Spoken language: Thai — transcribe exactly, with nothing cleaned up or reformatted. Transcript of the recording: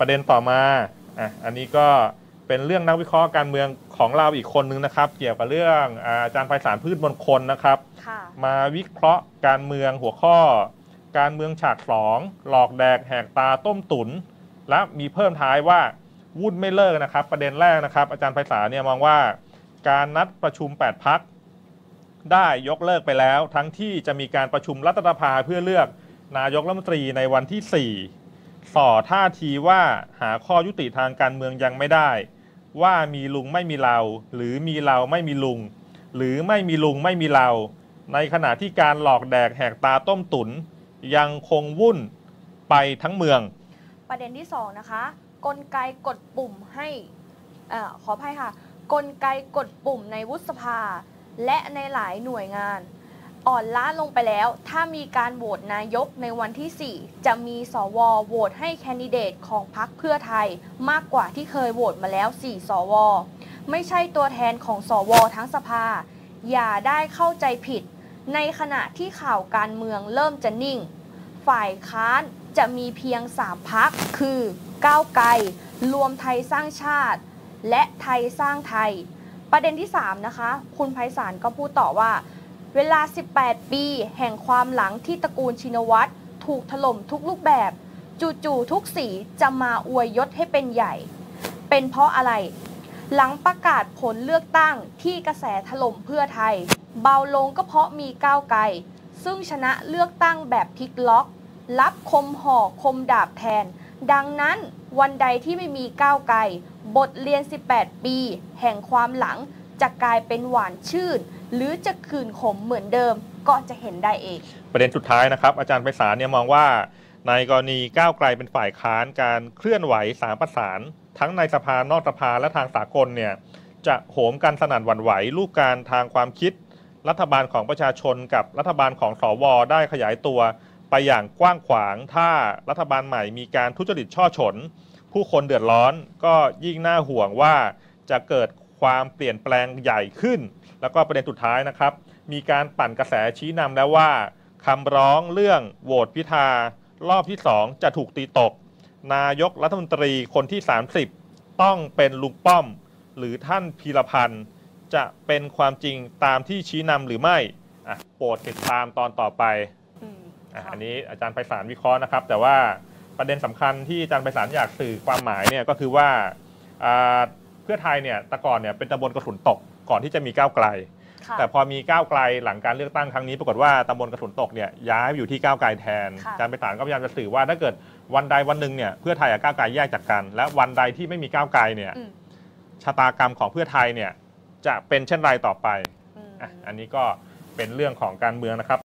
ประเด็นต่อมาอ่ะอันนี้ก็เป็นเรื่องนักวิเคราะห์การเมืองของเราอีกคนนึงนะครับเกี่ยวกับเรื่องอาจารย์ไพศาลพืชมงคลนะครับมาวิเคราะห์การเมืองหัวข้อการเมืองฉากสองหลอกแดกแหกตาต้มตุ๋นและมีเพิ่มท้ายว่าวุ่นไม่เลิกนะครับประเด็นแรกนะครับอาจารย์ไพศาลเนี่ยมองว่าการนัดประชุมแปดพรรคได้ยกเลิกไปแล้วทั้งที่จะมีการประชุมรัฐสภาเพื่อเลือกนายกรัฐมนตรีในวันที่สี่ส่อท่าทีว่าหาข้อยุติทางการเมืองยังไม่ได้ว่ามีลุงไม่มีเราหรือมีเราไม่มีลุงหรือไม่มีลุงไม่มีเราในขณะที่การหลอกแดกแหกตาต้มตุ๋นยังคงวุ่นไปทั้งเมืองประเด็นที่สองนะคะกลไกกดปุ่มให้อ่าขออภัยค่ะกลไกกดปุ่มในวุฒิสภาและในหลายหน่วยงานอ่อนล้าลงไปแล้วถ้ามีการโหวตนายกในวันที่สี่จะมีสวโหวตให้แคนดิเดตของพรรคเพื่อไทยมากกว่าที่เคยโหวตมาแล้วสี่สวไม่ใช่ตัวแทนของสวทั้งสภาอย่าได้เข้าใจผิดในขณะที่ข่าวการเมืองเริ่มจะนิ่งฝ่ายค้านจะมีเพียงสามพรรคคือก้าวไกลรวมไทยสร้างชาติและไทยสร้างไทยประเด็นที่สามนะคะคุณไพศาลก็พูดต่อว่าเวลาสิบแปดปีแห่งความหลังที่ตระกูลชินวัตรถูกถล่มทุกรูปแบบจู่ๆทุกสีจะมาอวยยศให้เป็นใหญ่เป็นเพราะอะไรหลังประกาศผลเลือกตั้งที่กระแสถล่มเพื่อไทยเบาลงก็เพราะมีก้าวไกลซึ่งชนะเลือกตั้งแบบพลิกล็อกรับคมห่อคมดาบแทนดังนั้นวันใดที่ไม่มีก้าวไกลบทเรียนสิบแปดปีแห่งความหลังจะกลายเป็นหวานชื่นหรือจะคืนขมเหมือนเดิมก็จะเห็นได้เองประเด็นสุดท้ายนะครับอาจารย์ไพศาลเนี่ยมองว่าในกรณีก้าวไกลเป็นฝ่ายค้านการเคลื่อนไหวสามประสานทั้งในสภานอกสภาและทางสากลเนี่ยจะโหมกันสนั่นหวั่นไหวลูกการทางความคิดรัฐบาลของประชาชนกับรัฐบาลของสวได้ขยายตัวไปอย่างกว้างขวางถ้ารัฐบาลใหม่มีการทุจริตช่อฉนผู้คนเดือดร้อนก็ยิ่งน่าห่วงว่าจะเกิดความเปลี่ยนแปลงใหญ่ขึ้นแล้วก็ประเด็นสุดท้ายนะครับมีการปั่นกระแสชี้นำแล้วว่าคำร้องเรื่องโหวตพิธารอบที่สองจะถูกตีตกนายกรัฐมนตรีคนที่สามสิบต้องเป็นลุงป้อมหรือท่านพีรพันธ์จะเป็นความจริงตามที่ชี้นำหรือไม่อ่ะโปรดติดตามตอนต่อไปอ่ะอันนี้อาจารย์ไพศาลวิเคราะห์นะครับแต่ว่าประเด็นสำคัญที่อาจารย์ไพศาลอยากสื่อความหมายเนี่ยก็คือว่าเพื่อไทยเนี่ยแต่ก่อนเนี่ยเป็นตำบลกระสุนตกก่อนที่จะมีก้าวไกลแต่พอมีก้าวไกลหลังการเลือกตั้งครั้งนี้ปรากฏว่าตำบลกระสุนตกเนี่ยย้ายไปอยู่ที่ก้าวไกลแทนอาจารย์ไพศาลก็พยายามจะสื่อว่าถ้าเกิดวันใดวันหนึ่งเนี่ยเพื่อไทยกับก้าวไกลแยกจากกันและวันใดที่ไม่มีก้าวไกลเนี่ยชะตากรรมของเพื่อไทยเนี่ยจะเป็นเช่นไรต่อไป อ, อันนี้ก็เป็นเรื่องของการเมืองนะครับ